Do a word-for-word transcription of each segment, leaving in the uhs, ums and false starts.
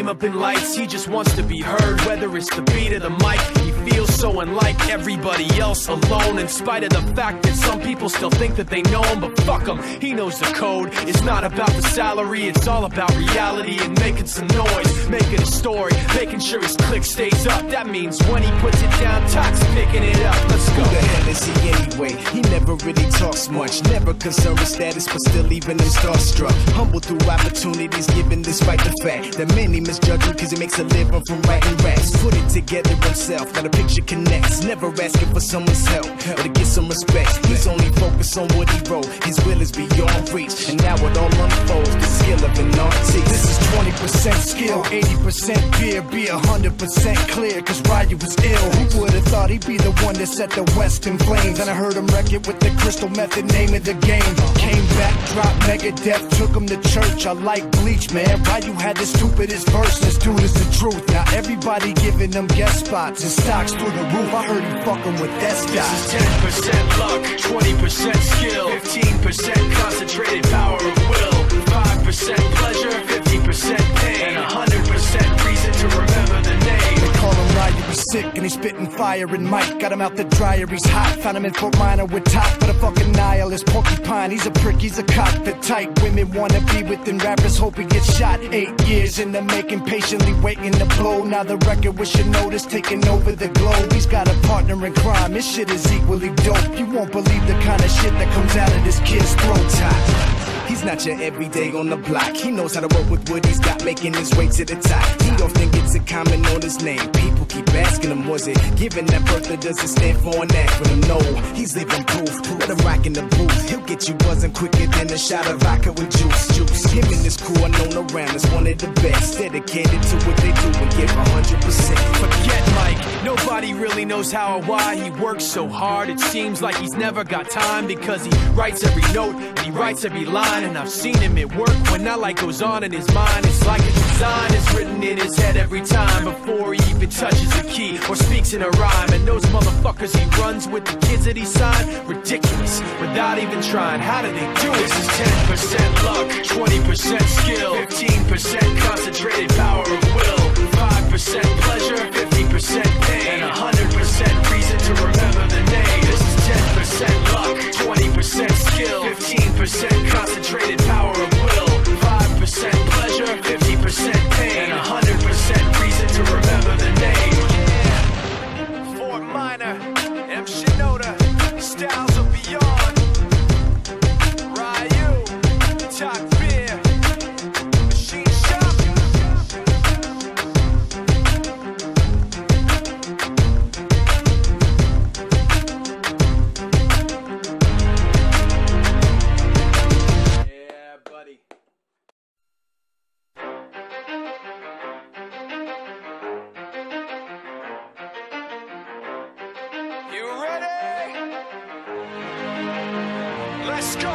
up in lights, he just wants to be heard. Whether it's the beat or the mic, he feels so unlike everybody else, alone. In spite of the fact that some people still think that they know him, but fuck him, he knows the code. It's not about the salary, it's all about reality and making some noise, making a story, making sure his click stays up. That means when he puts it down, Tox picking it up. Let's go. Who the hell is he anyway? He never really talks much, never concerned with status, but still leaving him starstruck. Humble through opportunities given despite the fact that many misjudge him cause he makes a living from writing raps. Put it together himself, got a picture connects, never asking for someone's help or to get some respect. He's only focused on what he wrote, his will is beyond reach, and now it all unfolds, the skill of an artist. This is twenty percent skill, eighty percent beer, be one hundred percent clear, cause Ryu was ill. Who would've thought he'd be the one that set the West in flames? And I heard him wreck it with the Crystal Method, name of the game. Came back, dropped Megadeth, took him to church. I like Bleach, man. Ryu had the stupidest verse, this dude is the truth. Now everybody giving them guest spots and stocks through the roof. I heard he fucking with that stock. This is ten percent luck, twenty percent skill, fifteen percent concentrated power of will, five percent pleasure, fifty percent pain, and one hundred percent reason to remember the name. They call him Ryu, he's sick and he's spitting fire. And Mike got him out the dryer, he's hot. Found him in Fort Minor with top, but a fucking nihilist porcupine. He's a prick, he's a cock. The type women wanna be within rappers, hope he gets shot. Eight years in the making, patiently waiting to blow. Now the record with your notice taking over the globe. He's got a partner in crime, his shit is equally dope. You won't believe the kind of shit that comes out of this kid's throat. Top. He's not your everyday on the block. He knows how to work with what he's got, making his way to the top. He often gets a comment on his name. People keep asking him, was it given that birth or does it stand for an acronym? No, he's living proof. Let him rock in the booth. He'll get you buzzing quicker than a shot of vodka with juice. Juice. Him and his crew are known around as one of the best, dedicated to what they do and give one hundred percent. Forget Mike, nobody really knows how or why he works so hard. It seems like he's never got time because he writes every note and he writes every line. And I've seen him at work when that light goes on in his mind. It's like a design is written in his head every time before he even touches a key or speaks in a rhyme. And those motherfuckers he runs with, the kids that he signed, ridiculous, without even trying. How do they do it? This is ten percent luck, twenty percent skill, fifteen percent concentrated power of will, five percent pleasure, fifty percent pain, and one hundred percent reason to remember the name. This is ten percent luck, twenty percent skill, fifteen percent concentrated power of will, five percent pleasure, fifty percent pain, and one hundred percent reason to remember the name. Yeah. Fort Minor, M. Shinoda, Styles of Beyond, Ryu, Talk Beer, Machine Shop. Let's go.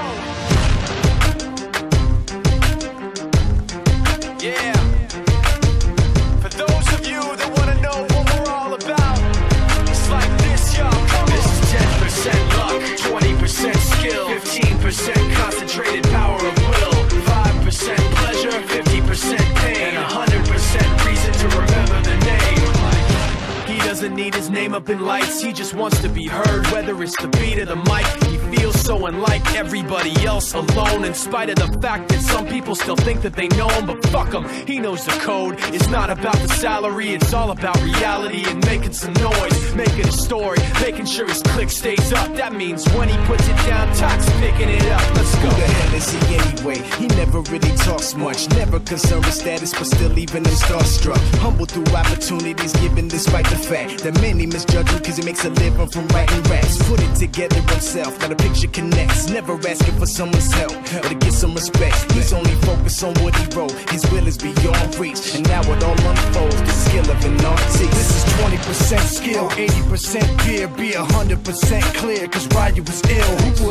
Yeah. For those of you that want to know what we're all about, it's like this, y'all. Come on. This is ten percent luck, twenty percent skill, fifteen percent concentrated power of will, five percent pleasure, fifty percent pain, and one hundred percent reason to remember the name. He doesn't need his name up in lights, he just wants to be heard. Whether it's the beat or the mic, he feels so unlike everybody else, alone. In spite of the fact that some people still think that they know him, but fuck him, he knows the code. It's not about the salary, it's all about reality and making some noise, making a story, making sure his click stays up. That means when he puts it down, Tox picking it up. Let's go. Who the hell is he anyway? He never really talks much, never concerned with status, but still leaving him starstruck. Humble through opportunities given despite the fact that many misjudge him cause he makes a living from writing raps. Put it together himself, got a picture connects, never asking for someone's help or to get some respect. He's only focused on what he wrote, his will is beyond reach, and now it all unfolds, the skill of an artist. This is twenty percent skill, eighty percent beer, be one hundred percent clear, cause Ryu was ill. Who would've thought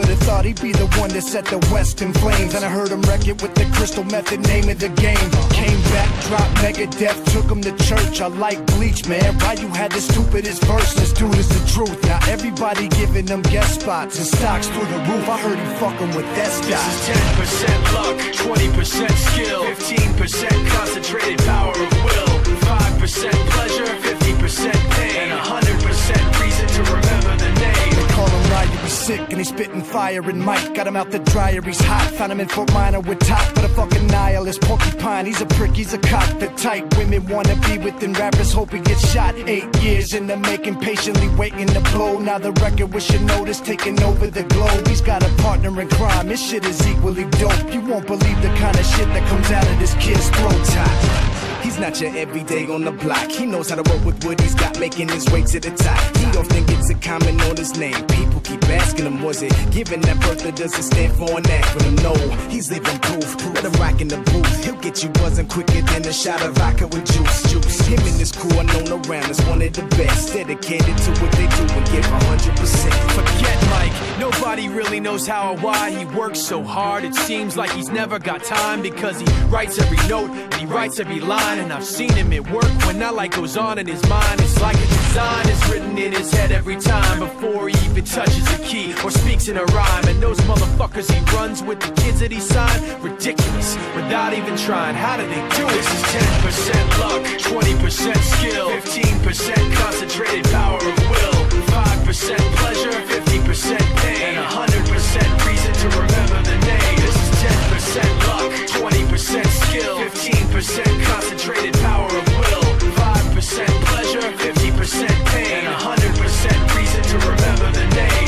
thought he'd be the one that set the West in flames. And I heard him wreck it with the crystal method, name of the game. Came back, dropped Megadeth, took him to church. I like Bleach, man. Why you had the stupidest verse? This dude is the truth. Now everybody giving them guest spots and stocks through the roof. I heard he fucking with that stock. This is ten percent luck, twenty percent skill, fifteen percent concentrated power of will, five percent pleasure, fifty percent pain, and one hundred percent reason to remember the name. They call him Ryu, he's sick and he's spitting fire. And Mike got him out the dryer, he's hot. Found him in Fort Minor with top, but a fucking nihilist. Porcupine, he's a prick, he's a cock. The type women wanna be within rappers, hope he gets shot. Eight years in the making, patiently waiting to blow. Now the record with your notice taking over the globe. He's got a partner in crime, his shit is equally dope. You won't believe the kind of shit that comes out of this kid's throat. Top. He's not your everyday on the block. He knows how to work with what he's got, making his way to the top. He often gets a comment on his name. People keep asking him, was it given that birth that doesn't stand for an acronym? No, he's living proof. Let him rock in the booth. He'll get you buzzing quicker than a shot of vodka with juice. Juice. Him and his crew are known around as one of the best. Dedicated to what they do and give one hundred percent. Forget Mike, nobody really knows how or why he works so hard. It seems like he's never got time because he writes every note and he writes every line. And I've seen him at work when that light goes on in his mind. It's like a design is written in his head every time before he even touches a key or speaks in a rhyme. And those motherfuckers he runs with, the kids that he signed, ridiculous, without even trying. How do they do it? This is ten percent luck, twenty percent skill, fifteen percent concentrated power of will, five percent pleasure, fifty percent pain, and one hundred percent reason to remember the name. This is ten percent luck, twenty percent skill, fifteen percent concentrated power of will, five percent pleasure, fifty percent pain, and one hundred percent reason to remember the name.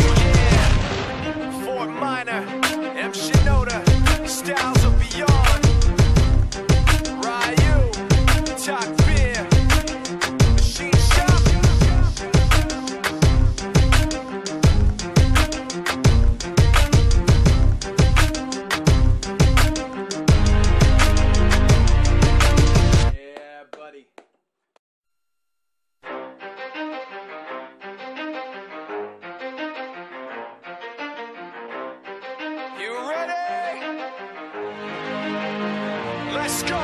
Yeah. Fort Minor, M. Shinoda, Styles of Beyond, Ryu, Talk Beer, Machine Shop. Let's go.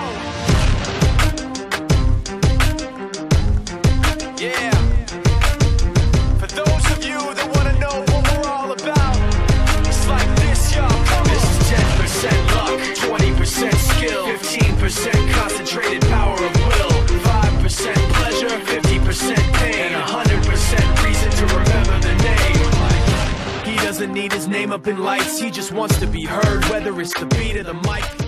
Yeah. For those of you that want to know what we're all about, it's like this, y'all. Come on. This is ten percent luck, twenty percent skill, fifteen percent concentrated power of will, five percent pleasure, fifty percent pain, and one hundred percent reason to remember the name. He doesn't need his name up in lights, he just wants to be heard, whether it's the beat of the mic.